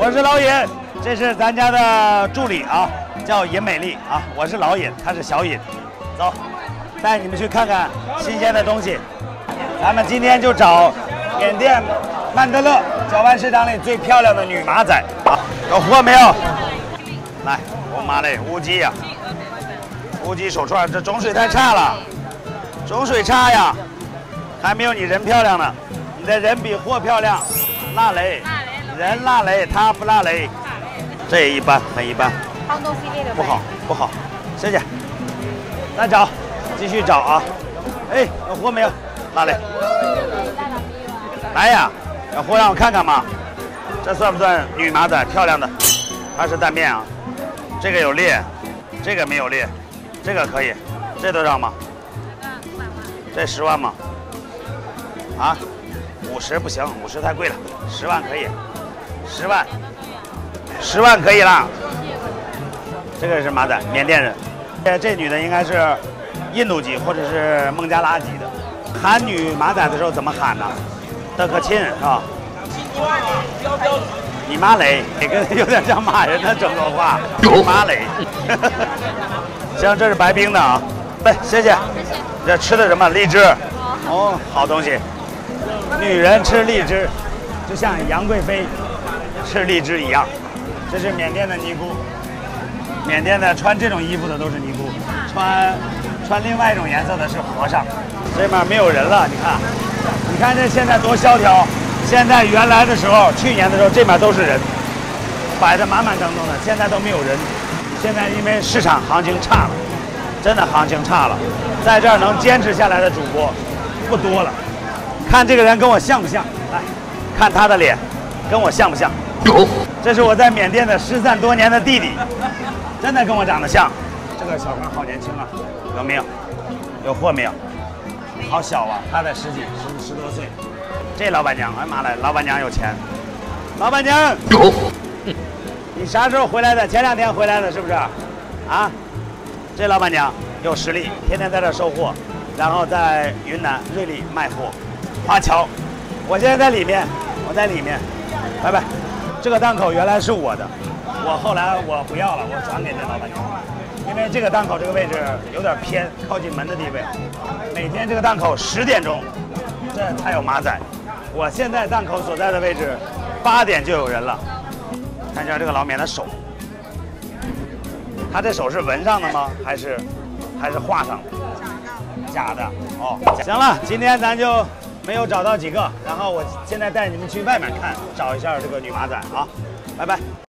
我是老尹，这是咱家的助理啊，叫尹美丽啊。我是老尹，她是小尹。走，带你们去看看新鲜的东西。咱们今天就找缅甸曼德勒角湾市场里最漂亮的女马仔啊，有货没有？来，红马嘞，乌鸡呀，乌鸡手串，这种水太差了，种水差呀，还没有你人漂亮呢。你的人比货漂亮，辣雷。 人辣雷，他不辣雷，这也一般，很一般，不好不好，谢谢。再找，继续找啊！哎，有货没有？辣雷，来呀，有货让我看看嘛。这算不算女马仔？漂亮的，它是蛋面啊。这个有裂，这个没有裂，这个可以，这多少吗？这10万吗？啊，50不行，50太贵了，10万可以。 10万，10万可以啦。这个是马仔，缅甸人。这女的应该是印度籍或者是孟加拉籍的。喊女马仔的时候怎么喊呢？德克钦是吧？你妈雷，这个有点像骂人的整个话。你妈雷。行，这是白冰的啊。来，谢谢。这吃的什么？荔枝。哦，好东西。女人吃荔枝，就像杨贵妃。 吃荔枝一样，这是缅甸的尼姑。缅甸的穿这种衣服的都是尼姑，穿另外一种颜色的是和尚。这面没有人了，你看这现在多萧条。现在原来的时候，去年的时候这面都是人，摆得满满当当的，现在都没有人。现在因为市场行情差了，真的行情差了，在这儿能坚持下来的主播不多了。看这个人跟我像不像？来看他的脸，跟我像不像？ 这是我在缅甸的失散多年的弟弟，真的跟我长得像。这个小孩好年轻啊，有没有？有货没有？好小啊，他才10多岁。这老板娘，哎妈嘞，老板娘有钱。老板娘，你啥时候回来的？前2天回来的，是不是？啊，这老板娘有实力，天天在这收货，然后在云南瑞丽卖货。华侨，我现在在里面，我在里面，拜拜。 这个档口原来是我的，后来我不要了，我转给这老板娘，因为这个档口这个位置有点偏，靠近门的地位。每天这个档口10点钟，这才有马仔。我现在档口所在的位置，8点就有人了。看一下这个老缅的手，他这手是纹上的吗？还是画上的？假的。哦，行了，今天咱就。 没有找到几个，然后我现在带你们去外面看，找一下这个女马仔啊，拜拜。